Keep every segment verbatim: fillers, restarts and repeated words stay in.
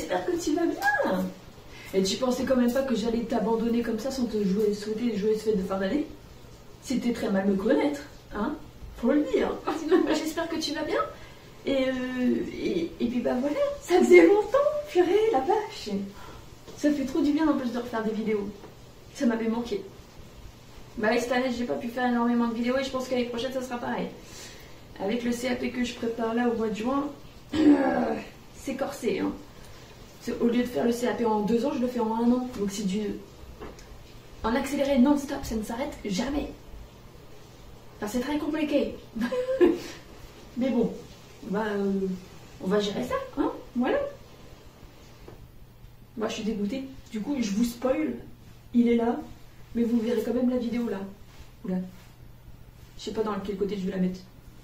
j'espère que tu vas bien. Et tu pensais quand même pas que j'allais t'abandonner comme ça sans te jouer, souhaiter de joyeuses fêtes de fin d'année? C'était très mal me connaître, hein, faut le dire. J'espère que tu vas bien. Et, euh, et, et puis bah voilà, ça faisait longtemps, purée, la vache. Ça fait trop du bien en plus de refaire des vidéos. Ça m'avait manqué. Bah avec cette année, j'ai pas pu faire énormément de vidéos et je pense qu'année prochaine, ça sera pareil. Avec le C A P que je prépare là au mois de juin, c'est corsé, hein. Au lieu de faire le C A P en deux ans, je le fais en un an. Donc c'est du... En accéléré non-stop, ça ne s'arrête jamais. Enfin, c'est très compliqué. Mais bon, bah, euh, on va gérer ça, hein, voilà. Moi, je suis dégoûtée. Du coup, je vous spoil. Il est là. Mais vous verrez quand même la vidéo là. Oula. Je sais pas dans quel côté je vais la mettre.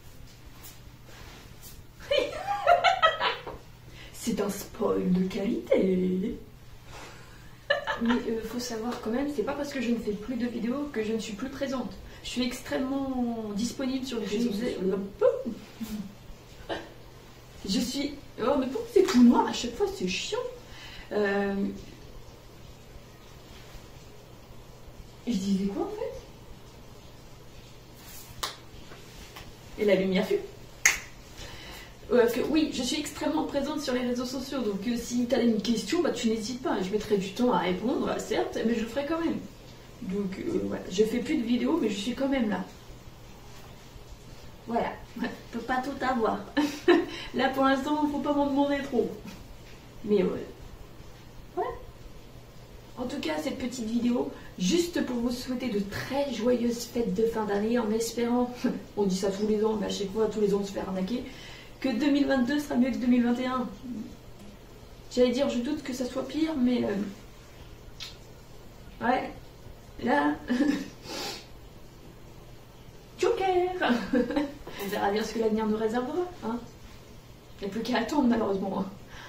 C'est un spoil de qualité. Mais il euh, faut savoir quand même, c'est pas parce que je ne fais plus de vidéos que je ne suis plus présente. Je suis extrêmement disponible sur les réseaux sociaux. Je suis... Oh mais pourquoi c'est tout noir à chaque fois, c'est chiant. Euh... Je disais quoi en fait? Et la lumière fut. Euh, que, oui, je suis extrêmement présente sur les réseaux sociaux, donc euh, si tu as une question, bah, tu n'hésites pas. Je mettrai du temps à répondre, certes, mais je le ferai quand même. Donc euh, voilà, je fais plus de vidéos, mais je suis quand même là. Voilà, je peux pas tout avoir. Là pour l'instant, il ne faut pas m'en demander trop. Mais ouais. Voilà. En tout cas, cette petite vidéo, juste pour vous souhaiter de très joyeuses fêtes de fin d'année, en espérant, on dit ça tous les ans, mais à chaque fois, tous les ans, on se fait arnaquer, que deux mille vingt-deux sera mieux que deux mille vingt et un. J'allais dire, je doute que ça soit pire, mais... Euh... Ouais, là... Joker. On verra bien ce que l'avenir nous réservera, hein. Il n'y a plus qu'à attendre, malheureusement.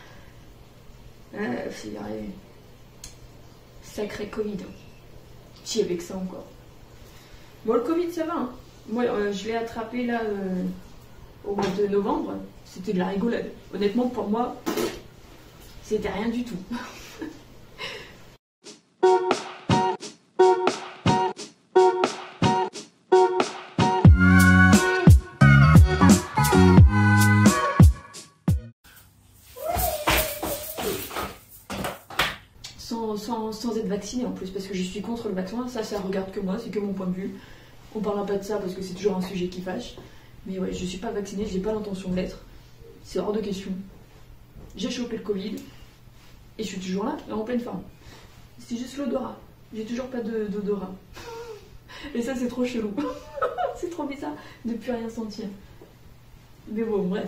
Euh, c'est vrai. Sacré Covid. Qui avec ça encore. Bon, le Covid, ça va, hein. Moi, euh, je l'ai attrapé, là... Euh... au mois de novembre, c'était de la rigolade. Honnêtement, pour moi, c'était rien du tout. Sans, sans, sans être vaccinée en plus, parce que je suis contre le vaccin. Ça, ça regarde que moi, c'est que mon point de vue. On parlera pas de ça parce que c'est toujours un sujet qui fâche. Mais ouais, je suis pas vaccinée, j'ai pas l'intention de l'être. C'est hors de question. J'ai chopé le Covid et je suis toujours là, en pleine forme. C'est juste l'odorat. J'ai toujours pas d'odorat. Et ça, c'est trop chelou. C'est trop bizarre de plus rien sentir. Mais bon, bref.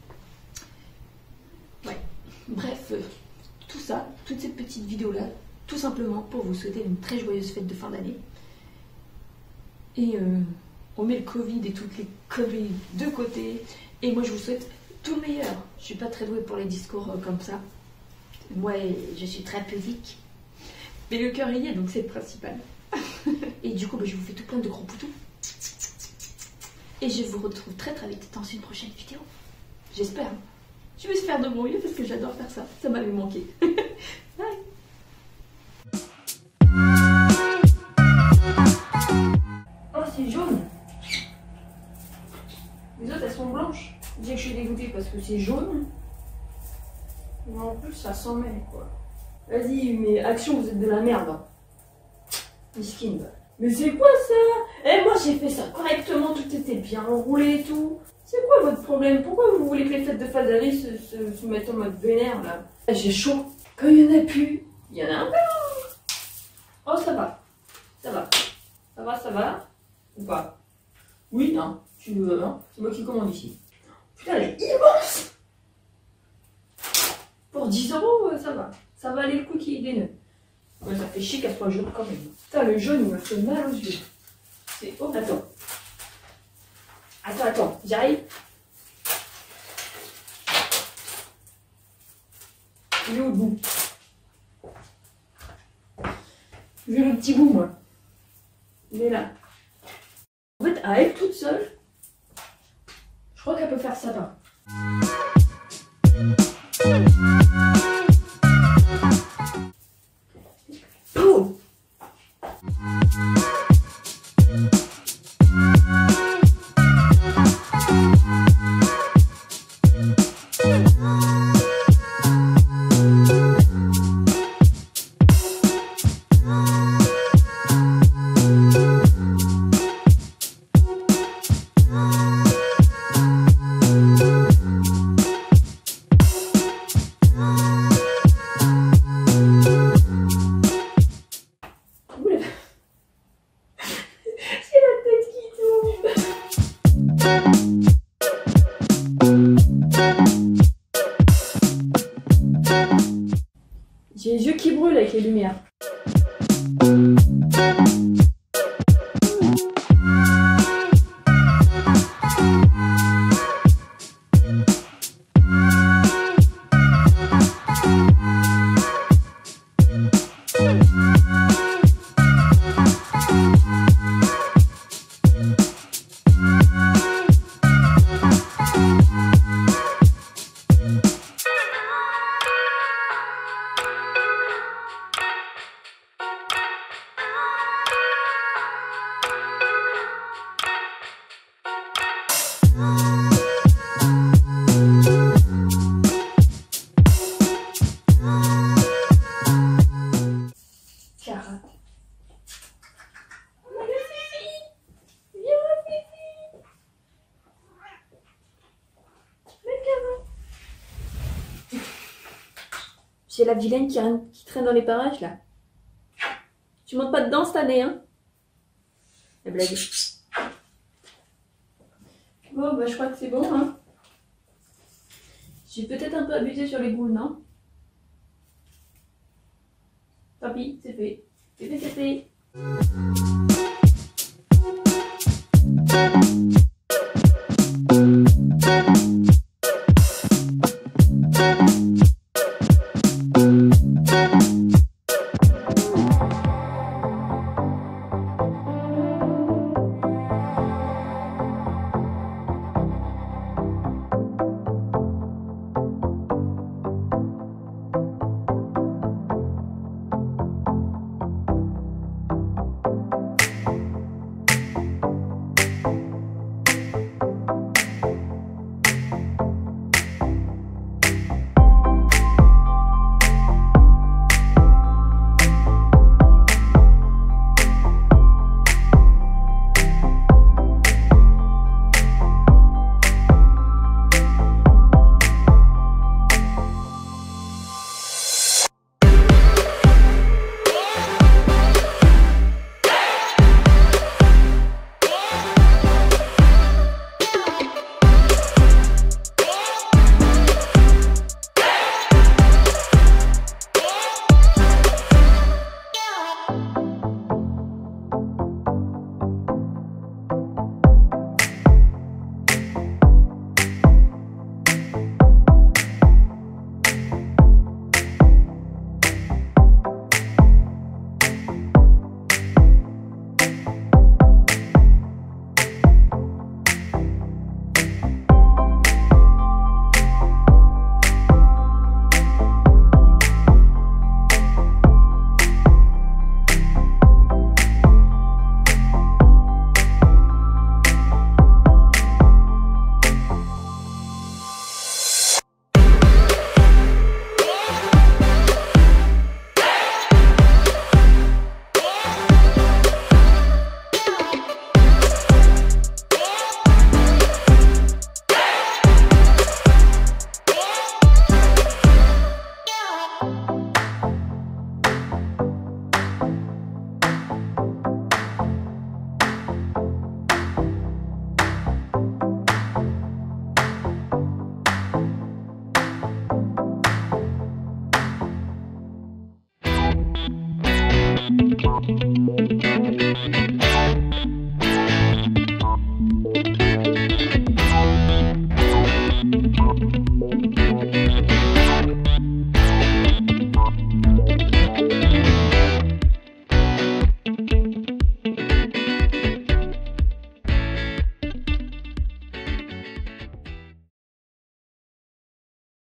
Ouais. Bref, euh, tout ça, toute cette petite vidéo-là, tout simplement pour vous souhaiter une très joyeuse fête de fin d'année. Et euh, on met le Covid et toutes les conneries de côté. Et moi, je vous souhaite tout le meilleur. Je suis pas très douée pour les discours euh, comme ça. Moi, je suis très pudique. Mais le cœur y est, donc c'est le principal. Et du coup, bah, je vous fais tout plein de gros poutous. Et je vous retrouve très très vite dans une prochaine vidéo. J'espère. Je vais se faire de mon mieux parce que j'adore faire ça. Ça m'avait manqué. Bye. Oh, c'est jaune. Les autres, elles sont blanches. Je dis que je suis dégoûtée parce que c'est jaune. Mais en plus, ça s'en mêle, quoi. Vas-y, mais action, vous êtes de la merde. Miskin. Mais c'est quoi ça? Eh, moi, j'ai fait ça correctement, tout était bien enroulé et tout. C'est quoi votre problème? Pourquoi vous voulez que les fêtes de fin d'année se, se, se mettent en mode vénère, là? J'ai chaud. Quand il n'y en a plus, il y en a un peu. Oh, ça va. Ça va. Ça va, ça va. Ou pas? Oui, non. Tu veux, non? C'est moi qui commande ici. Putain, elle est immense! Pour dix euros, ça va. Ça va aller le coup qu'il y ait des nœuds. Ouais, ça fait chier qu'elle soit jaune quand même. Putain, le jaune, il me fait mal aux yeux. C'est... Oh, attends. Attends, attends, j'arrive. Il est au bout. Je veux le petit bout, moi. Il est là. En fait, à elle toute seule, je crois qu'elle peut faire ça. Pas. C'est la vilaine qui, qui traîne dans les parages, là. Tu montes pas dedans cette année, hein? La blague. Bon, bah je crois que c'est bon, hein. J'ai peut-être un peu abusé sur les boules, non? Tant pis, c'est fait. C'est fait, c'est fait.